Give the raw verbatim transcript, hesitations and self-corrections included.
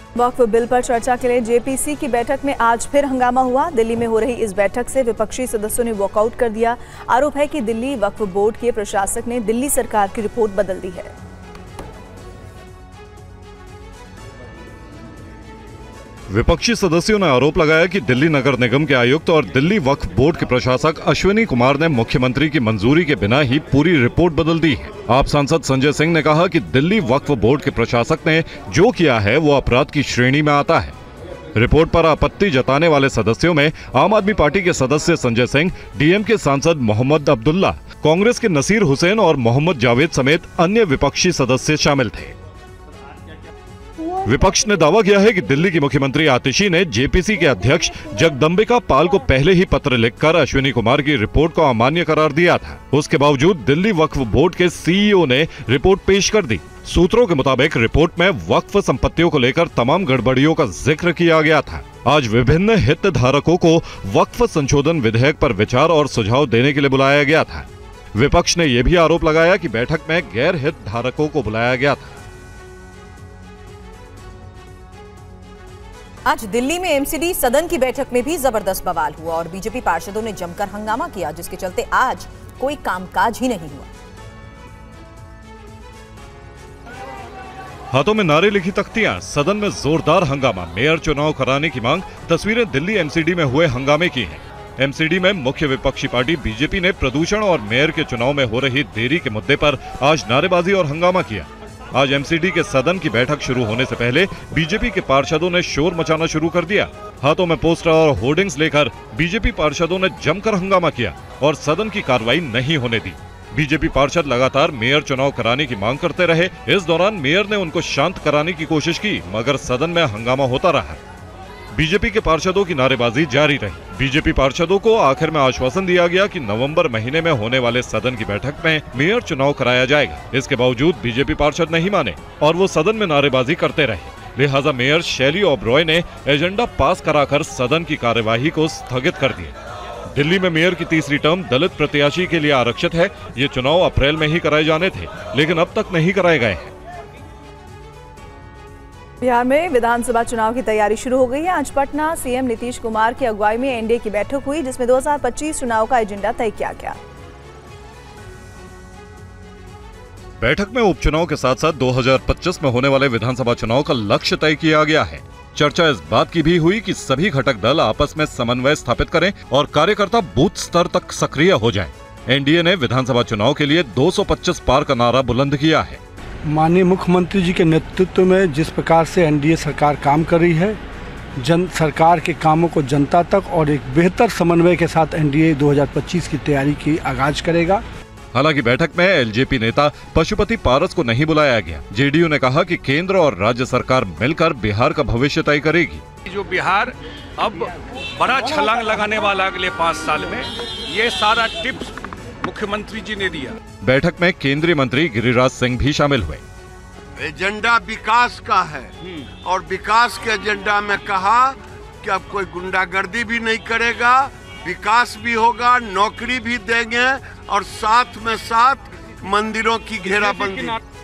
वक्फ bill पर चर्चा के लिए जेपीसी की बैठक में आज फिर हंगामा हुआ। दिल्ली में हो रही इस बैठक से विपक्षी सदस्यों ने वॉकआउट कर दिया। आरोप है कि दिल्ली वक्फ बोर्ड के प्रशासक ने दिल्ली सरकार की रिपोर्ट बदल दी है। विपक्षी सदस्यों ने आरोप लगाया कि दिल्ली नगर निगम के आयुक्त और दिल्ली वक्फ बोर्ड के प्रशासक अश्विनी कुमार ने मुख्यमंत्री की मंजूरी के बिना ही पूरी रिपोर्ट बदल दी है। आप सांसद संजय सिंह ने कहा कि दिल्ली वक्फ बोर्ड के प्रशासक ने जो किया है वो अपराध की श्रेणी में आता है। रिपोर्ट पर आपत्ति जताने वाले सदस्यों में आम आदमी पार्टी के सदस्य संजय सिंह, डीएम के सांसद मोहम्मद अब्दुल्ला, कांग्रेस के नसीर हुसैन और मोहम्मद जावेद समेत अन्य विपक्षी सदस्य शामिल थे। विपक्ष ने दावा किया है कि दिल्ली की मुख्यमंत्री आतिशी ने जेपीसी के अध्यक्ष जगदम्बिका पाल को पहले ही पत्र लिखकर अश्विनी कुमार की रिपोर्ट को अमान्य करार दिया था। उसके बावजूद दिल्ली वक्फ बोर्ड के सीईओ ने रिपोर्ट पेश कर दी। सूत्रों के मुताबिक रिपोर्ट में वक्फ संपत्तियों को लेकर तमाम गड़बड़ियों का जिक्र किया गया था। आज विभिन्न हितधारकों को वक्फ संशोधन विधेयक पर विचार और सुझाव देने के लिए बुलाया गया था। विपक्ष ने यह भी आरोप लगाया कि बैठक में गैर हितधारकों को बुलाया गया था। आज दिल्ली में एमसीडी सदन की बैठक में भी जबरदस्त बवाल हुआ और बीजेपी पार्षदों ने जमकर हंगामा किया, जिसके चलते आज कोई कामकाज ही नहीं हुआ। हाथों में नारे लिखी तख्तियां, सदन में जोरदार हंगामा, मेयर चुनाव कराने की मांग। तस्वीरें दिल्ली एमसीडी में हुए हंगामे की हैं। एमसीडी में मुख्य विपक्षी पार्टी बीजेपी ने प्रदूषण और मेयर के चुनाव में हो रही देरी के मुद्दे पर आज नारेबाजी और हंगामा किया। आज एमसीडी के सदन की बैठक शुरू होने से पहले बीजेपी के पार्षदों ने शोर मचाना शुरू कर दिया। हाथों में पोस्टर और होर्डिंग्स लेकर बीजेपी पार्षदों ने जमकर हंगामा किया और सदन की कार्रवाई नहीं होने दी। बीजेपी पार्षद लगातार मेयर चुनाव कराने की मांग करते रहे। इस दौरान मेयर ने उनको शांत कराने की कोशिश की, मगर सदन में हंगामा होता रहा। बीजेपी के पार्षदों की नारेबाजी जारी रही। बीजेपी पार्षदों को आखिर में आश्वासन दिया गया कि नवंबर महीने में होने वाले सदन की बैठक में मेयर चुनाव कराया जाएगा। इसके बावजूद बीजेपी पार्षद नहीं माने और वो सदन में नारेबाजी करते रहे। लिहाजा मेयर शैली ओबरॉय ने एजेंडा पास कराकर सदन की कार्यवाही को स्थगित कर दिया। दिल्ली में मेयर की तीसरी टर्म दलित प्रत्याशी के लिए आरक्षित है। ये चुनाव अप्रैल में ही कराए जाने थे, लेकिन अब तक नहीं कराए गए हैं। बिहार में विधानसभा चुनाव की तैयारी शुरू हो गई है। आज पटना सीएम नीतीश कुमार की अगुवाई में एनडीए की बैठक हुई, जिसमें दो हज़ार पच्चीस चुनाव का एजेंडा तय किया गया। बैठक में उपचुनाव के साथ साथ दो हज़ार पच्चीस में होने वाले विधानसभा चुनाव का लक्ष्य तय किया गया है। चर्चा इस बात की भी हुई कि सभी घटक दल आपस में समन्वय स्थापित करें और कार्यकर्ता बूथ स्तर तक सक्रिय हो जाएं। एनडीए ने विधानसभा चुनाव के लिए दो सौ पच्चीस पार का नारा बुलंद किया है। माननीय मुख्यमंत्री जी के नेतृत्व में जिस प्रकार से एनडीए सरकार काम कर रही है, जन सरकार के कामों को जनता तक और एक बेहतर समन्वय के साथ एनडीए दो हज़ार पच्चीस की तैयारी की आगाज करेगा। हालांकि बैठक में एलजेपी नेता पशुपति पारस को नहीं बुलाया गया। जेडीयू ने कहा कि केंद्र और राज्य सरकार मिलकर बिहार का भविष्य तय करेगी। जो बिहार अब बड़ा छलांग लगाने वाला अगले पाँच साल में, ये सारा टिप्स मुख्यमंत्री जी ने दिया। बैठक में केंद्रीय मंत्री गिरिराज सिंह भी शामिल हुए। एजेंडा विकास का है और विकास के एजेंडा में कहा कि अब कोई गुंडागर्दी भी नहीं करेगा, विकास भी होगा, नौकरी भी देंगे और साथ में साथ मंदिरों की घेराबंदी।